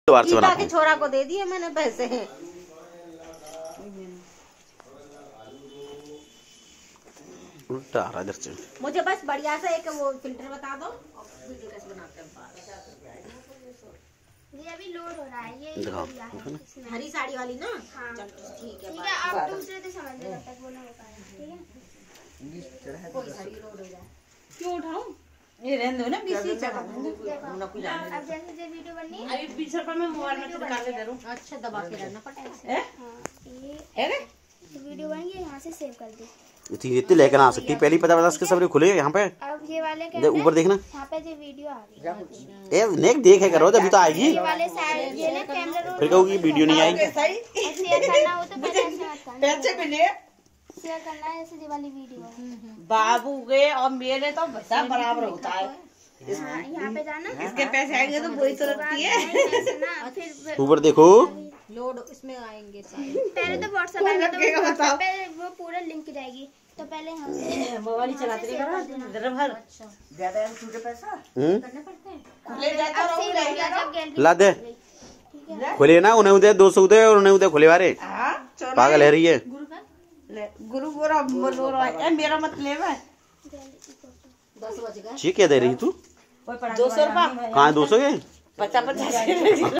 गीता के छोरा को दे दिए मैंने पैसे। उल्टा आ रहा इधर से। मुझे बस बढ़िया सा एक वो फिल्टर बता दो और वीडियो कैसे बनाते हैं। ये अभी लोड हो रहा है। ये हरी साड़ी वाली ना। हाँ। चल ठीक है। ठीक है, आप दूसरे से समझ लेना तक वो ना हो पाएगा। ठीक है, कोई साड़ी लोड हो जाए। क्यों उठाऊं? ये रहने दो ना, बीसी चढ़ा दो। अब जैसे जो वीडियो बननी है अभी 20 रुपए में मोबाइल में निकाल के दे दूं। अच्छा दबा के रहना पड़ेगा। ये वीडियो बन गई, यहाँ से सेव कर दे। इतनी लेकर आ सकती पहली 50-50 के सब खुले यहाँ पे। अब ये वाले ऊपर देखना, यहाँ पे जो वीडियो आ गई। नेक देखे करो जब तो आएगी। ये वाले साइड ये ना कैमरा रोल फिर कहूँगी वीडियो नहीं आएगी। शेयर करना हो तो पैसे मत करना। पैसे मिले शेयर करना है जैसे वाली वीडियो है। बाबू के और मेरे तो सब बराबर होता है। यहाँ पे जाना, इसके पैसे आएंगे तो वही तो रखती है। फिर ऊपर देखो, लोड इसमें आएंगे। पहले तो व्हाट्सएप पे वो पूरा लिंक जाएगी। तो पहले हम मोबाइल चलाते भर ज्यादा छूटे पैसा करने पड़ते हैं। खुले जाता रहो। ला दे खुले ना, उन्हें उदय 200 उदय और उन्हें उदय खुले वारे। पागल है रही है। गुरु बोरा मेरा मतलब है 10 बज गए। ये क्या दे रही तू? 200 रुपया कहाँ 200 के? 50-50